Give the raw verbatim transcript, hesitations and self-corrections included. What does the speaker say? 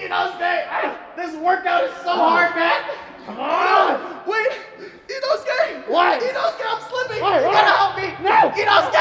Inosuke, this workout is so hard, man. Come on. Wait, Inosuke. What? Inosuke, I'm slipping. What? You What? gotta help me. No. Inosuke.